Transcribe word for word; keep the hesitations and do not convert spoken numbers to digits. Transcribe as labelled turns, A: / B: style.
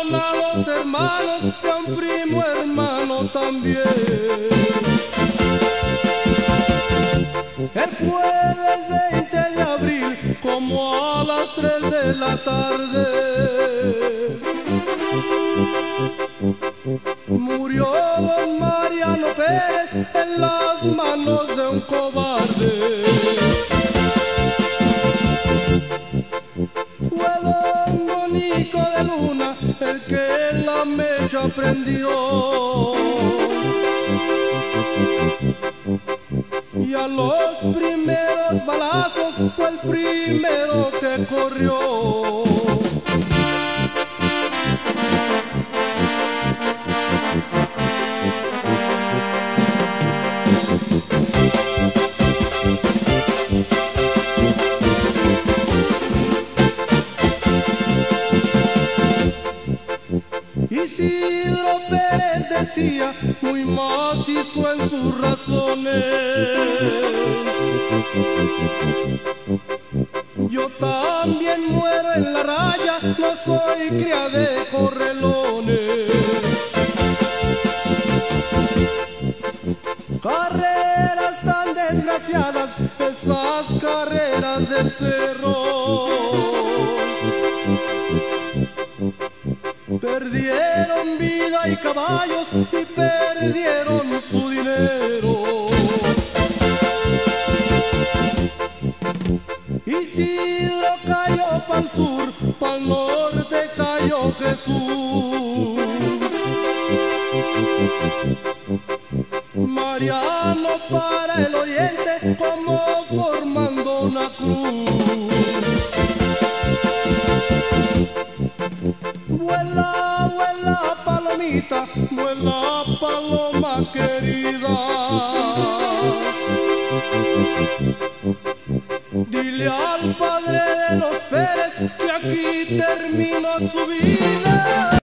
A: a los hermanos y a un primo hermano también. El jueves veinte de abril, como a las tres de la tarde, murió don Mariano Pérez en las manos de un cobarde. Fue don Bonico de Luna el que la mecha prendió, y a los primeros balazos fue el primero que corrió. Isidro Pérez decía, muy macizo en sus razones: yo también muero en la raya, no soy cría de correlones. Carreras tan desgraciadas, esas carreras del cerro, perdieron vida y caballos y perdieron su dinero. Isidro cayó pa'l sur, pa'l norte cayó Jesús. Mariano para el oriente, como formando una cruz. Vuela, vuela palomita, vuela paloma querida. Dile al padre de los Pérez que aquí terminó su vida.